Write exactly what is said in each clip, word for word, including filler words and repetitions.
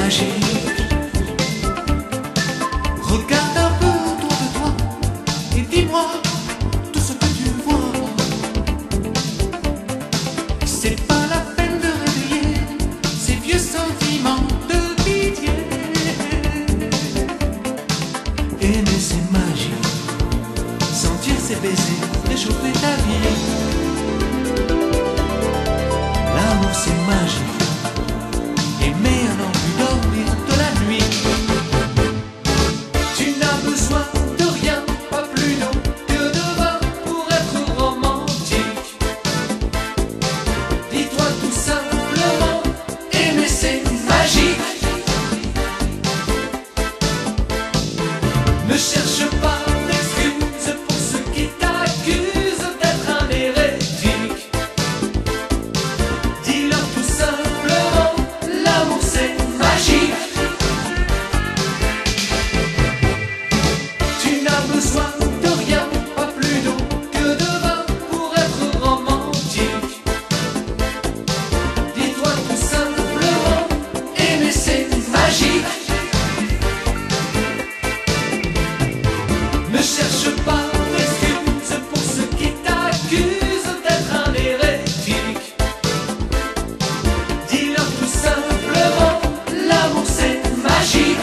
magique. Regarde un peu autour de toi et dis-moi tout ce que tu vois. C'est pas la peine de réveiller ces vieux sentiments de pitié. Aimer c'est magique, sentir ses baisers réchauffer ta vie. L'amour c'est magique, aimer à n'en plus dormir de la nuit. Tu n'as besoin de rien, pas plus d'eau que de vin pour être romantique. Dis-toi tout simplement, aimer c'est magique. Ne cherche pas d'excuses pour ceux qui t'accusent d'être un hérétique. Dis-leur tout simplement, l'amour c'est magique. Tu n'as besoin de rien, pas plus d'eau que de vin pour être romantique. Dis-toi tout simplement, aimer c'est magique. Ne cherche pas d'excuses pour ceux qui t'accusent d'être un hérétique. Dis-leur tout simplement, l'amour c'est magique.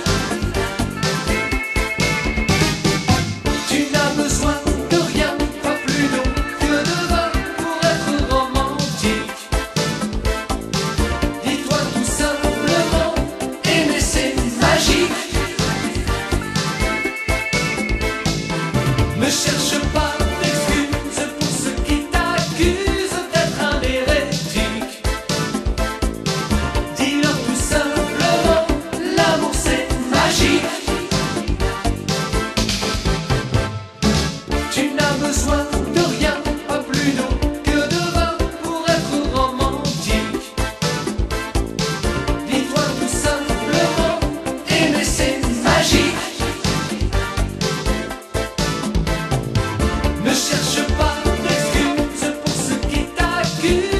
Tu n'as besoin de rien, pas plus d'eau que de vin pour être romantique. Dis-toi tout simplement, aimer c'est magique. Ne cherche pas d'excuses pour ceux qui t'accusent d'être un hérétique. Dis-leur tout simplement, l'amour c'est magique. Tu n'as besoin de rien, pas plus d'eau que de vin pour être romantique. Dis-toi tout simplement, aimer c'est magique. Ne cherche pas d'excuses pour ceux qui t'accusent